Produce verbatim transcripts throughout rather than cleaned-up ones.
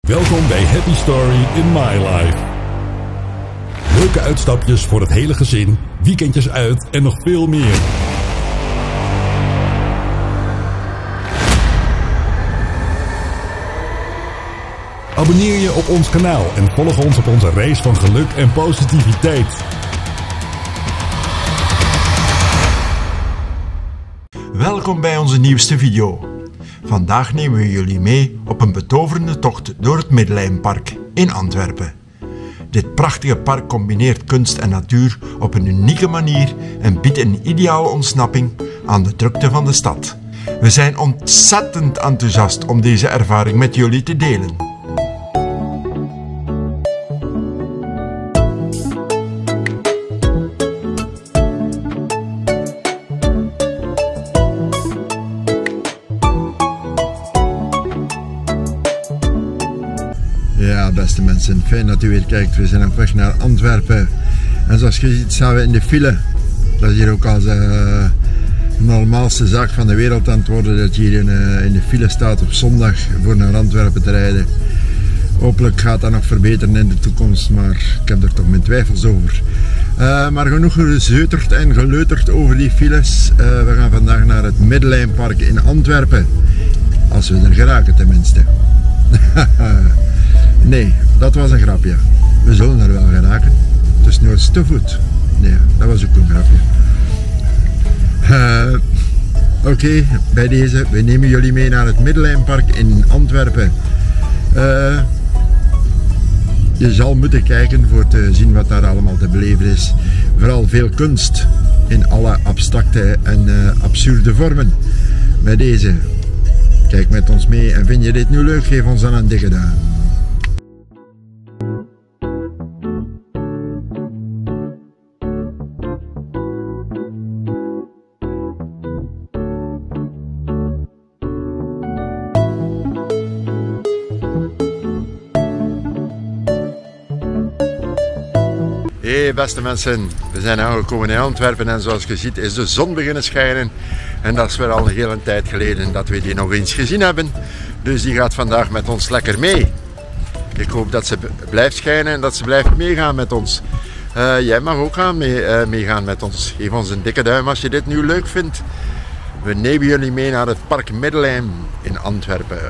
Welkom bij Happy Story in My Life. Leuke uitstapjes voor het hele gezin, weekendjes uit en nog veel meer. Abonneer je op ons kanaal en volg ons op onze reis van geluk en positiviteit. Welkom bij onze nieuwste video. Vandaag nemen we jullie mee op een betoverende tocht door het Middellijnpark in Antwerpen. Dit prachtige park combineert kunst en natuur op een unieke manier en biedt een ideale ontsnapping aan de drukte van de stad. We zijn ontzettend enthousiast om deze ervaring met jullie te delen. Ja, beste mensen, fijn dat u weer kijkt. We zijn op weg naar Antwerpen. En zoals je ziet staan we in de file. Dat is hier ook als uh, de normaalste zaak van de wereld aan het worden, dat je hier in, uh, in de file staat op zondag voor naar Antwerpen te rijden. Hopelijk gaat dat nog verbeteren in de toekomst, maar ik heb er toch mijn twijfels over. Uh, maar genoeg gezeuterd en geleuterd over die files. Uh, we gaan vandaag naar het Middellijnpark in Antwerpen. Als we er geraken tenminste. Nee, dat was een grapje. We zullen er wel geraken. Het is nooit te voet. Nee, dat was ook een grapje. Uh, Oké, okay, bij deze, we nemen jullie mee naar het Middellijnpark in Antwerpen. Uh, je zal moeten kijken voor te zien wat daar allemaal te beleven is. Vooral veel kunst in alle abstracte en uh, absurde vormen. Bij deze, kijk met ons mee en vind je dit nu leuk, geef ons dan een dikke duim. Hey beste mensen, we zijn aangekomen in Antwerpen en zoals je ziet is de zon beginnen schijnen. En dat is weer al een hele tijd geleden dat we die nog eens gezien hebben. Dus die gaat vandaag met ons lekker mee. Ik hoop dat ze blijft schijnen en dat ze blijft meegaan met ons. Uh, jij mag ook gaan mee, uh, meegaan met ons. Geef ons een dikke duim als je dit nu leuk vindt. We nemen jullie mee naar het Park Middelijn in Antwerpen.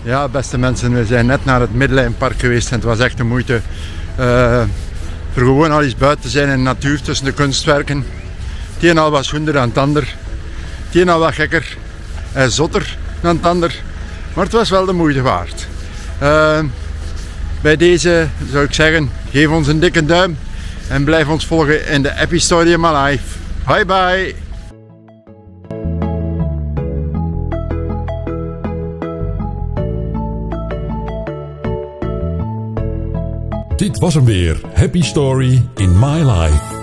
Ja, beste mensen, we zijn net naar het Middellijnpark geweest en het was echt de moeite. Uh, er gewoon al eens buiten te zijn in de natuur tussen de kunstwerken. Het een al wat schoender dan het ander. Het een al wat gekker en zotter dan het ander. Maar het was wel de moeite waard. Uh, bij deze zou ik zeggen, geef ons een dikke duim en blijf ons volgen in de Happy Story in My Life. Bye bye! Dit was hem weer, Happy Story in My Life.